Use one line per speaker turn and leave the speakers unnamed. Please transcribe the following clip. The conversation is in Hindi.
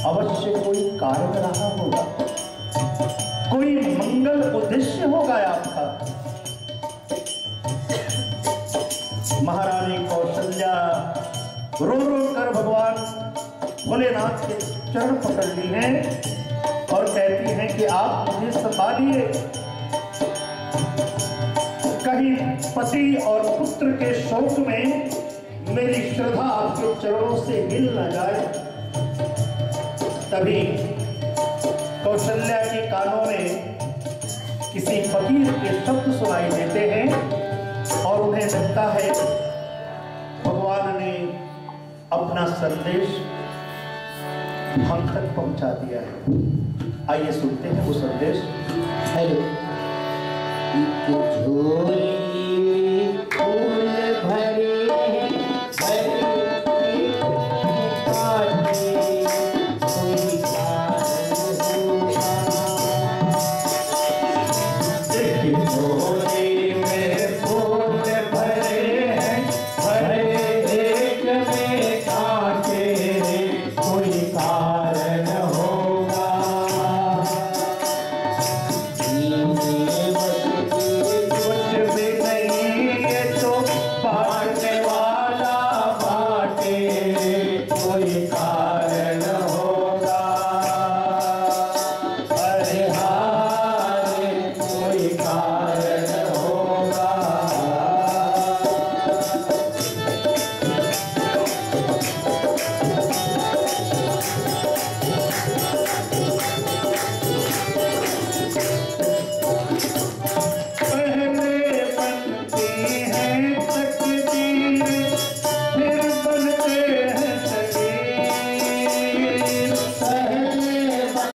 अवश्य कोई कारण रहा होगा, कोई मंगल उद्देश्य होगा आपका। महारानी कौशल्या रो रो कर भगवान भोलेनाथ के चरण पकड़ ली हैं और कहती हैं कि आप मुझे संभालिए, कहीं पति और पुत्र के शोक में मेरी श्रद्धा आपके चरणों से मिल न जाए। तभी कौशल्या के कानों में किसी फकीर के शब्द सुनाई देते हैं और उन्हें लगता है भगवान ने अपना संदेश हम तक पहुंचा दिया है। आइए सुनते हैं वो संदेश।
हेलो